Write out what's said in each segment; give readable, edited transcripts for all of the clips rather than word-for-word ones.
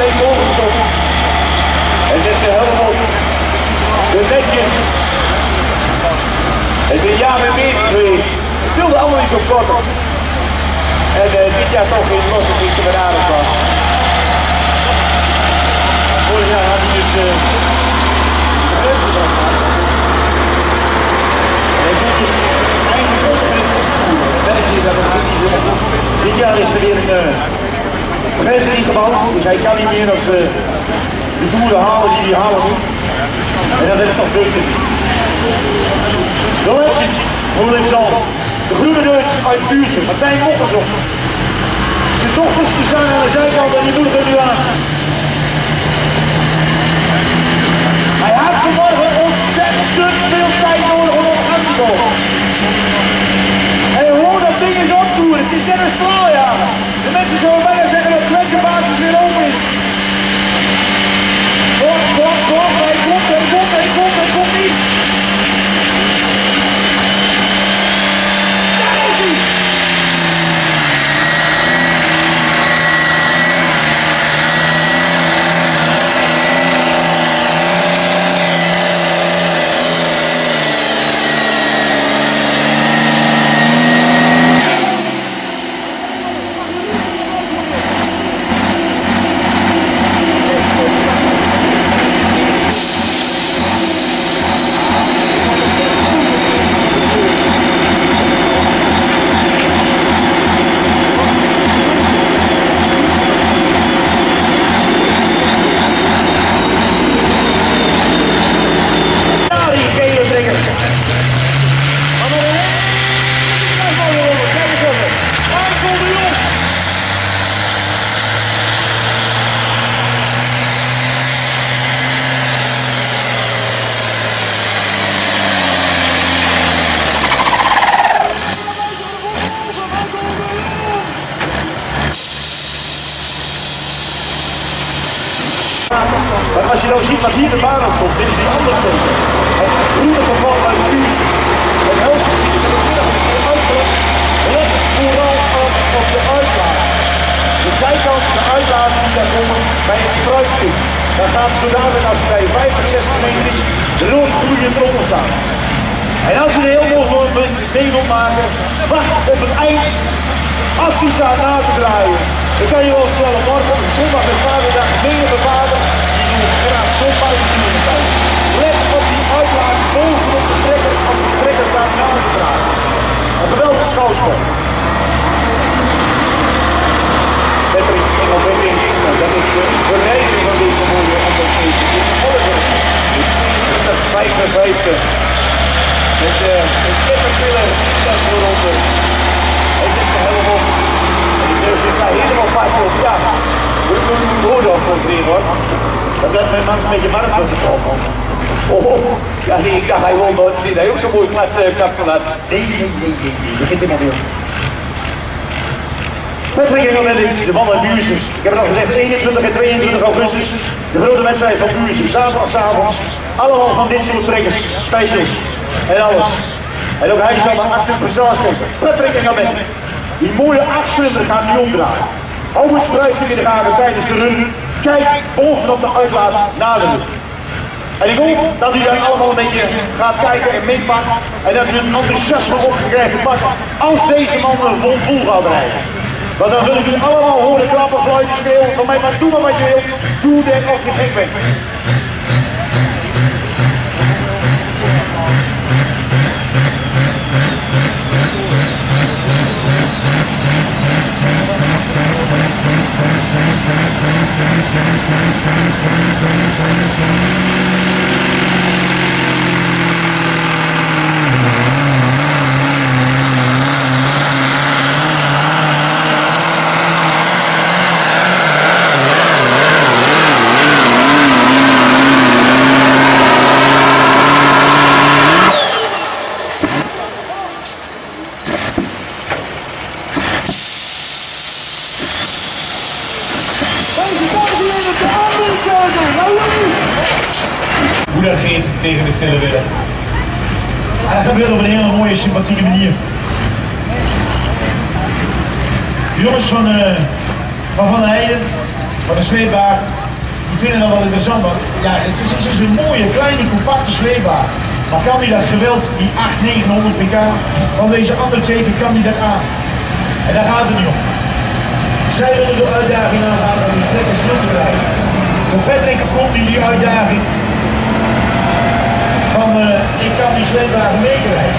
mee doorgestopt. Hij zet zijn helm op. De netje. Hij is een jaar mee bezig geweest. Het wilde allemaal niet zo vlotten. En dit jaar toch geen losse niet te benaderd was. Vorig jaar had hij dus de grenzen eraf gemaakt. En hij komt dus eigenlijk op de grens op toeren. België, dat gaat niet helemaal goed. Dit jaar is er weer een grens ingebouwd, dus hij kan niet meer als de toeren halen die hij halen moet. En dat werd het toch beter. De legend, hoe dit zal. De groene neus uit Buurzen, Martijn Mokkersop. Zijn dochters die staan aan de zijkant en die moedigen nu aan. Hij had vanmorgen ontzettend veel tijd nodig om op gang te komen. En je hoort dat ding is optoeren, het is net een straaljager. De mensen zullen bijna zeggen dat Twente basis weer open is. Kom, hij komt niet. Daar is hij! Maar als je nou ziet wat hier de baan op komt, dit is die andere teken. Het groene geval uit Buurzen. Het helft ziet het vanmiddag uitgelegd. Let vooral op de uitlaat. De zijkant, de uitlaten die daar komen bij het spruitstuk. Daar gaat zodanig als je bij 50, 60 meter is, rood gloeiend onder staan. En als je een heel mooi mee wilt maken, wacht op het eind. Als die staat na te draaien. Ik kan je wel vertellen, morgen op zondag met vaderdag, menige vader, die doen graag zo'n buitentuur tijd. Let op die uitlaat bovenop de trekker als de trekker staat na te draaien. Een geweldig schouwspel. Patrick Engelbetting, dat is de bereiding van deze mooie onderneming. Dit is Oliver, de 55. Met een kippenpiller, dat is eronder. Hij zit er helemaal op. En zit daar helemaal vast op. Ja, we kunnen een oordeel voor drie hoor. Dat werd mijn man een beetje warm uit te komen. Oh, ja nee, ik dacht hij won nooit. Zie hij ook zo mooi glad kapsel had. Nee, begint helemaal weer. Patrick Engelbetting, de man uit Buurzen. Ik heb het al gezegd, 21 en 22 augustus. De grote wedstrijd van Buurzen. Zaterdagavond. Allemaal van dit soort trekkers, specials en alles. En ook hij zal de acte prestatie geven. Patrick Engelbetting. Die mooie 8-cilinder gaat nu omdraaien. Hou het spruitstuk in de gaten tijdens de run. Kijk bovenop de uitlaat na de run. En ik hoop dat u daar allemaal een beetje gaat kijken en meepakt. En dat u het enthousiasme opkrijgt te pakken als deze man een vol boel gaat rijden. Want dan wil ik u allemaal horen klappen, fluiten, schreeuwen van mij. Maar doe maar wat je wilt. Doe denk of je gek bent. Hoe dat geeft tegen de stille willen. Dat gebeurt op een hele mooie, sympathieke manier. De jongens van der Heijden, van de sleepbaar, die vinden dat wel interessant, want ja, het is een mooie, kleine, compacte sleepbaar. Maar kan die dat geweld, die 800-900 pk van deze Undertaker, kan die dat aan? En daar gaat het niet om. Zij willen de uitdaging aangaan om die trekker stil te krijgen. Voor Patrick komt die uitdaging van ik kan die sleepwagen meekrijgen.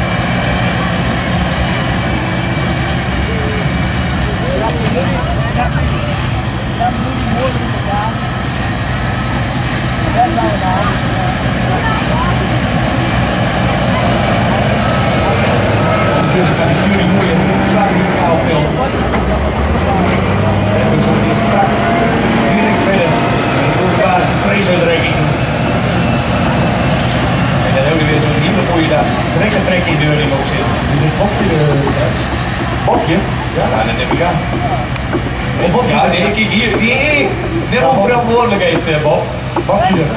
Dus ik kan die sturing mooi en zwaar in elkaar filmen. En we zullen hier straks direct verder met de basis de prijsuitreiking doen. En dan hebben we weer zo'n hele mooie dag. Trek in de deuring op zitten. Dit bokje Bokje? Ja, dat heb ik aan. Ja, nee, kijk hier. Nee, net op verantwoordelijkheid, Bob. Bokje er.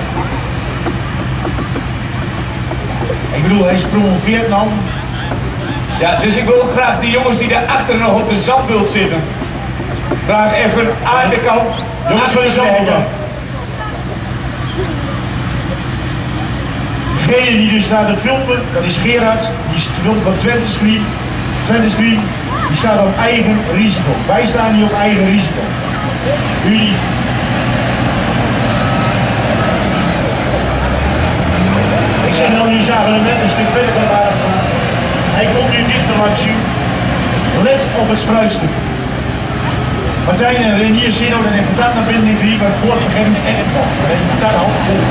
Ik bedoel, hij is promoveerd nou. Ja, dus ik wil graag die jongens die daarachter nog op de zandbult zitten, graag even aan de kant. Jongens van de zandbult af. Degene die dus staat te filmen, dat is Gerard, die filmt van Twente Stream, die staat op eigen risico. Wij staan hier op eigen risico. U niet. Ik zeg al, jullie zagen hem net een stuk verder van waar. Hij komt nu dichter langs u. Let op het spruitstuk. Martijn en Renier zien ook dat hij patat naar binnen in maar voort vergeten en het toch. Dat heeft patat half vol.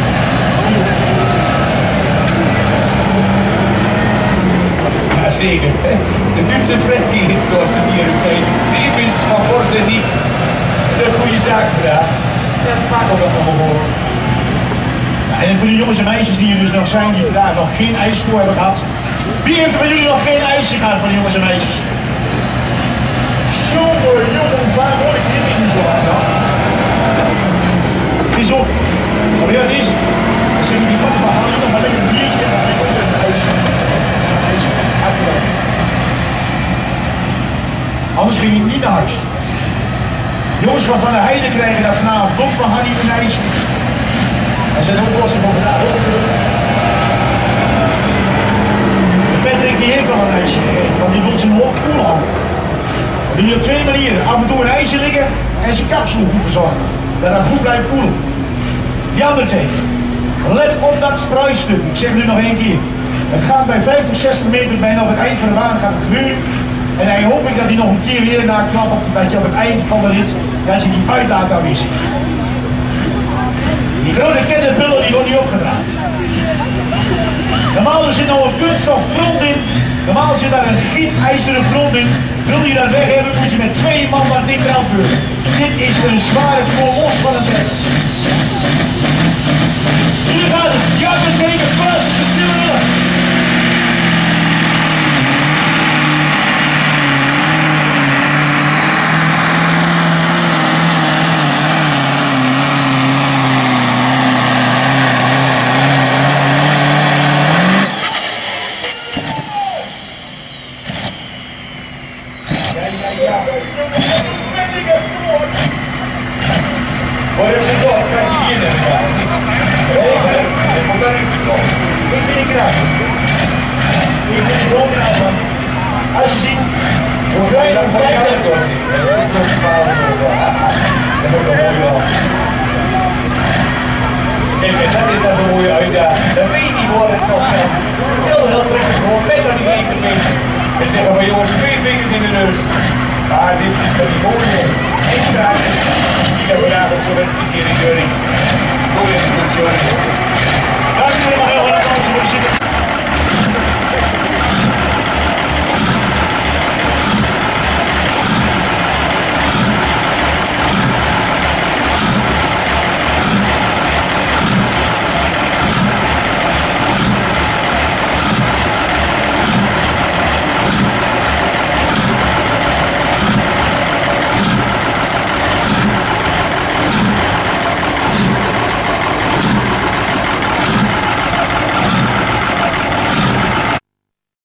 Ja, zeker. De Duitse Frankie, zoals het hier ook zijn, die is van Forza niet de goede zaak gedaan. Ja, het smaakt ook nog wel. En voor die jongens en meisjes die er dus nog zijn, die vandaag nog geen ijsschool hebben gehad. Wie heeft er van jullie nog geen ijsje gehad van die jongens en meisjes? Jongen, vaak hoor ik hier niet zo hard dan. Het is op. Maar weet je wat het is? Dan zeg je die papa, haal je nog maar lekker een biertje en dan ga ik ook een ijsje. Hartstikke. Anders ging je niet naar huis. Jongens van Van der Heijden krijgen daar vanavond ook van Hanny een ijsje. Er zijn ook kosten voor vandaag ook natuurlijk. Patrick die heeft al een ijsje gegeten, want die wil zijn hoofd koel houden. Dan doe je op twee manieren. Af en toe een ijsje liggen en zijn kapsel goed verzorgen. Dat hij goed blijft koelen. Die andere teken. Let op dat spruitstuk. Ik zeg het nu nog één keer. Het gaat bij 50, 60 meter bijna op het eind van de baan gaat het gebeuren. En dan hoop ik dat hij nog een keer weer naknapt, dat je op het eind van de rit, dat je die uitlaat aanwezig. Die grote kettenpullen die worden niet opgedraaid. Normaal zit nou een kunststof front in. Normaal zit daar een gietijzeren front in. Wil je dat weg hebben, moet je met 2 man wat dik eraan beuren. Dit is een zware kolos van een trek. Hier gaat het. Ja, betekent vast is de stille. Hoor je ze toch? Krijg je hier net elkaar? Ik moet daar niet komen. Ik vind het knap. Ik vind het gewoon knap, man. Als je ziet hoe klein en vrij het was. Dat is wel mooi wel. Kijk, en dat is dan zo'n mooie uitdaging. Dan weet je niet waar het zal gaan. Hetzelfde heel prettig gewoon. Weet dat niet 1 meter. En zeggen van jongens, 2 vingers in de neus. Maar dit zit er niet mooi in. Extra. Die hebben vandaag op zo'n wedstrijd hier in Jury. Mooi in de